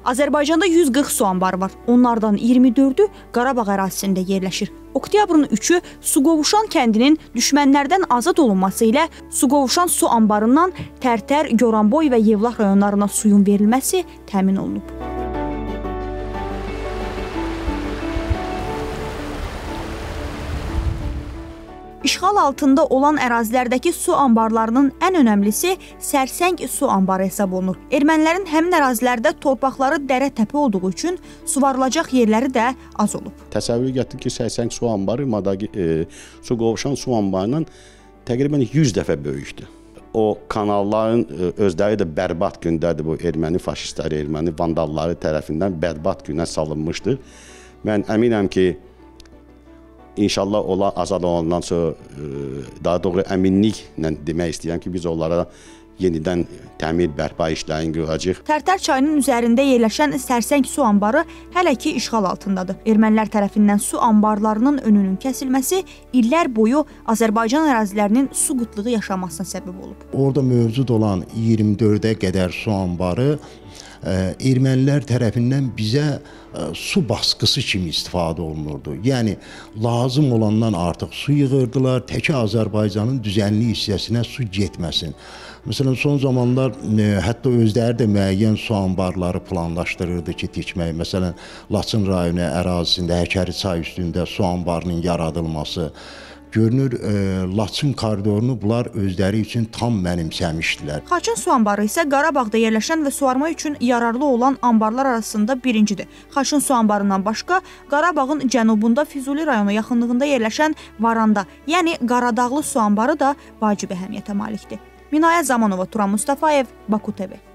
Azərbaycanda 140 su anbarı var. Onlardan 24-ü Qarabağ ərazisində yerləşir. Oktyabrın 3-ü Suqovuşan kəndinin düşmənlərdən azad olunması ilə Suqovuşan su anbarından Tərtər, Goranboy və Yevlax rayonlarına suyun verilməsi təmin olunub. İşğal altında olan ərazilərdəki su anbarlarının ən önəmlisi Sərsəng su anbarı hesab olunur. Ermənilərin həmin ərazilərdə torpaqları dərə-təpə olduğu üçün suvarılacaq yerləri də az olub. Təsəvvür gətirin ki, Sərsəng su anbarı Suqovuşan su anbarından təqribən 100 dəfə böyükdür. O kanalların özləri də bərbad gündədir. Bu erməni faşistləri, erməni vandalları tərəfindən bərbad günə salınmışdır. Mən əminəm ki, İnşallah onlar azad olandan sonra daha doğru əminliklə demək istəyirəm ki, biz onlara yenidən təmir bərpa işlərini görəcəyik. Tərtər çayının üzərində yerləşən Sərsəng su anbarı hələ ki işğal altındadır. Ermənilər tərəfindən su anbarlarının önünün kəsilməsi illər boyu Azərbaycan ərazilərinin su qıtlığı yaşamasına səbəb olub. Orada mövcud olan 24-ə qədər su anbarı ermənilər tərəfindən bizə su baskısı kimi istifadə olunurdu. Yəni, lazım olandan artıq su yığırdılar, təki Azərbaycanın düzənli hissəsinə su getməsin. Məsələn, son zamanlar hətta özləri də müəyyən su anbarları planlaşdırırdı ki, tikmək. Məsələn, Laçın rayonu ərazisində Həkəri çay üstündə su anbarının yaradılması. Görünür, Laçın koridorunu bunlar özləri üçün tam mənimsəmişdilər. Xaçın su anbarı isə Qarabağda yerləşən və suvarma üçün yararlı olan anbarlar arasında birincidir. Xaçın su anbarından başqa Qarabağın cənubunda Füzuli rayonu yaxınlığında yerləşən Varanda, yəni Qaradağlı su anbarı da vacibi əhəmiyyətə malikdir. Minayə Zamanova, Turan Mustafayev, Baku TV.